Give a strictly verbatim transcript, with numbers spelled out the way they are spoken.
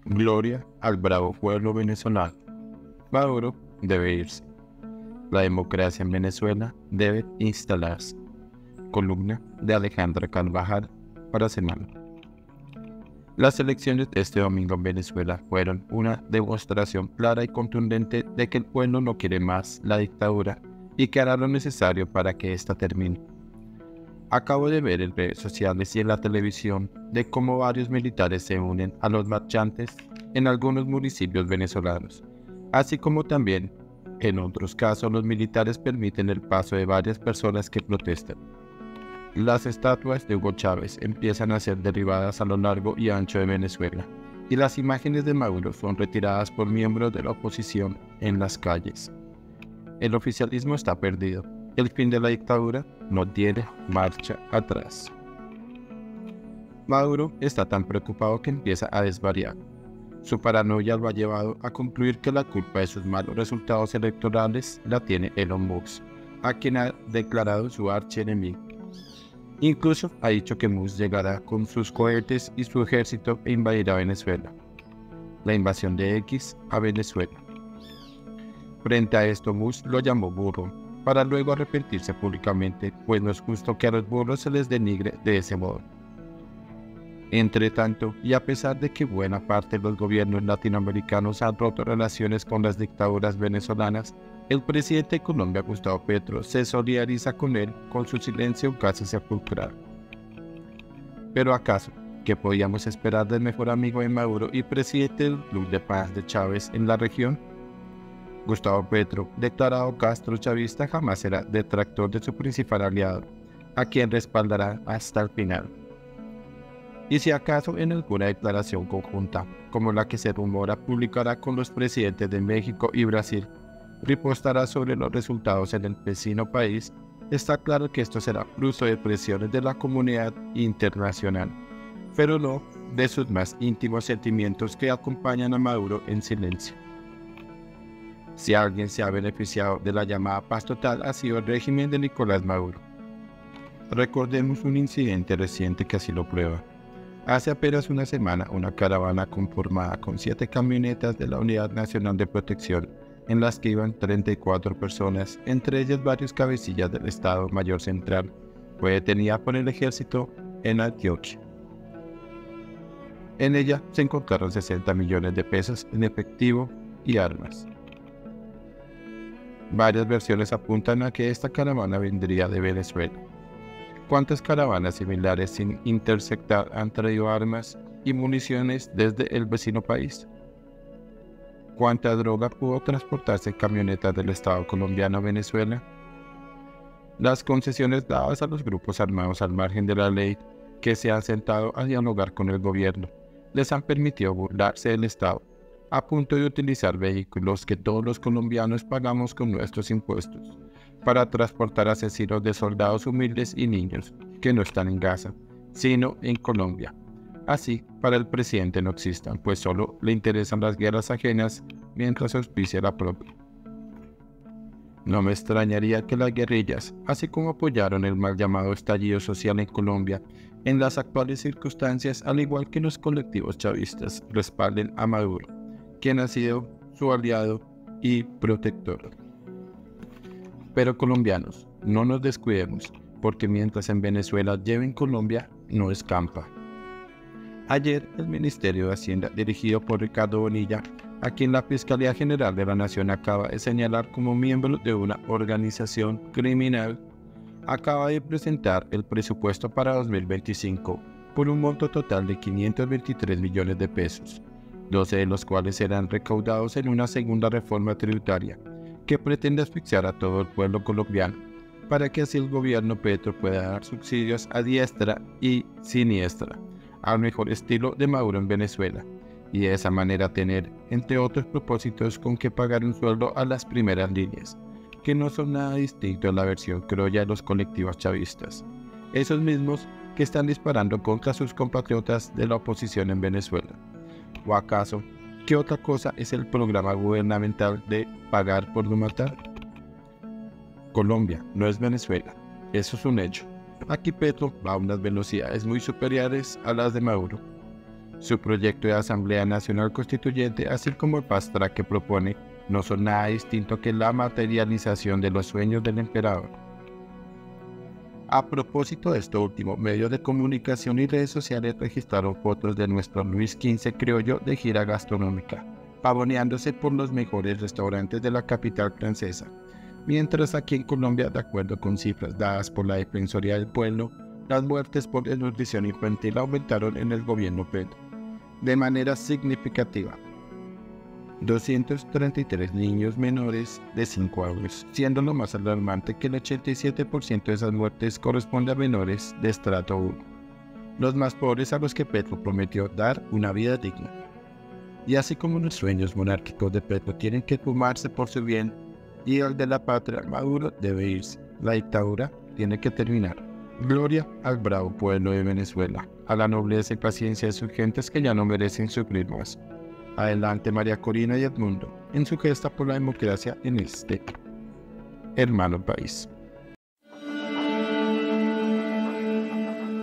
Gloria al bravo pueblo venezolano. Maduro debe irse. La democracia en Venezuela debe instalarse. Columna de Alejandra Carvajal para Semana. Las elecciones de este domingo en Venezuela fueron una demostración clara y contundente de que el pueblo no quiere más la dictadura y que hará lo necesario para que ésta termine. Acabo de ver en redes sociales y en la televisión de cómo varios militares se unen a los marchantes en algunos municipios venezolanos, así como también, en otros casos, los militares permiten el paso de varias personas que protestan. Las estatuas de Hugo Chávez empiezan a ser derribadas a lo largo y ancho de Venezuela, y las imágenes de Maduro son retiradas por miembros de la oposición en las calles. El oficialismo está perdido. El fin de la dictadura no tiene marcha atrás. Maduro está tan preocupado que empieza a desvariar. Su paranoia lo ha llevado a concluir que la culpa de sus malos resultados electorales la tiene Elon Musk, a quien ha declarado su archienemigo. Incluso ha dicho que Musk llegará con sus cohetes y su ejército e invadirá Venezuela. La invasión de X a Venezuela. Frente a esto, Musk lo llamó burro, para luego arrepentirse públicamente, pues no es justo que a los burros se les denigre de ese modo. Entre tanto, y a pesar de que buena parte de los gobiernos latinoamericanos han roto relaciones con las dictaduras venezolanas, el presidente de Colombia, Gustavo Petro, se solidariza con él con su silencio casi sepulcral. Pero ¿acaso qué podíamos esperar del mejor amigo de Maduro y presidente del Club de Paz de Chávez en la región? Gustavo Petro, declarado Castro chavista, jamás será detractor de su principal aliado, a quien respaldará hasta el final. Y si acaso en alguna declaración conjunta, como la que se rumora publicará con los presidentes de México y Brasil, ripostará sobre los resultados en el vecino país, está claro que esto será fruto de presiones de la comunidad internacional, pero no de sus más íntimos sentimientos que acompañan a Maduro en silencio. Si alguien se ha beneficiado de la llamada paz total ha sido el régimen de Nicolás Maduro. Recordemos un incidente reciente que así lo prueba. Hace apenas una semana, una caravana conformada con siete camionetas de la Unidad Nacional de Protección, en las que iban treinta y cuatro personas, entre ellas varios cabecillas del Estado Mayor Central, fue detenida por el ejército en Antioquia. En ella se encontraron sesenta millones de pesos en efectivo y armas. Varias versiones apuntan a que esta caravana vendría de Venezuela. ¿Cuántas caravanas similares sin interceptar han traído armas y municiones desde el vecino país? ¿Cuánta droga pudo transportarse en camionetas del Estado colombiano a Venezuela? Las concesiones dadas a los grupos armados al margen de la ley que se han sentado a dialogar con el gobierno les han permitido burlarse del Estado, a punto de utilizar vehículos que todos los colombianos pagamos con nuestros impuestos, para transportar asesinos de soldados humildes y niños que no están en Gaza, sino en Colombia. Así, para el presidente no existan, pues solo le interesan las guerras ajenas mientras auspicia la propia. No me extrañaría que las guerrillas, así como apoyaron el mal llamado estallido social en Colombia, en las actuales circunstancias, al igual que los colectivos chavistas, respalden a Maduro, quien ha sido su aliado y protector. Pero colombianos, no nos descuidemos, porque mientras en Venezuela lleven Colombia, no escampa. Ayer, el Ministerio de Hacienda, dirigido por Ricardo Bonilla, a quien la Fiscalía General de la Nación acaba de señalar como miembro de una organización criminal, acaba de presentar el presupuesto para dos mil veinticinco por un monto total de quinientos veintitrés millones de pesos, doce de los cuales serán recaudados en una segunda reforma tributaria que pretende asfixiar a todo el pueblo colombiano, para que así el gobierno Petro pueda dar subsidios a diestra y siniestra, al mejor estilo de Maduro en Venezuela, y de esa manera tener, entre otros propósitos, con que pagar un sueldo a las primeras líneas, que no son nada distinto a la versión criolla de los colectivos chavistas, esos mismos que están disparando contra sus compatriotas de la oposición en Venezuela. ¿O acaso, qué otra cosa es el programa gubernamental de pagar por no matar? Colombia no es Venezuela, eso es un hecho. Aquí Petro va a unas velocidades muy superiores a las de Maduro. Su proyecto de Asamblea Nacional Constituyente, así como el fast track que propone, no son nada distinto que la materialización de los sueños del emperador. A propósito de esto último, medios de comunicación y redes sociales registraron fotos de nuestro Luis quince criollo de gira gastronómica, pavoneándose por los mejores restaurantes de la capital francesa, mientras aquí en Colombia, de acuerdo con cifras dadas por la Defensoría del Pueblo, las muertes por desnutrición infantil aumentaron en el gobierno Petro de manera significativa. doscientos treinta y tres niños menores de cinco años, siendo lo más alarmante que el ochenta y siete por ciento de esas muertes corresponde a menores de estrato uno, los más pobres a los que Petro prometió dar una vida digna. Y así como los sueños monárquicos de Petro tienen que fumarse por su bien y el de la patria, Maduro debe irse. La dictadura tiene que terminar. Gloria al bravo pueblo de Venezuela, a la nobleza y paciencia de sus gentes que ya no merecen sufrir más. Adelante María Corina y Edmundo, en su gesta por la democracia en este hermano país.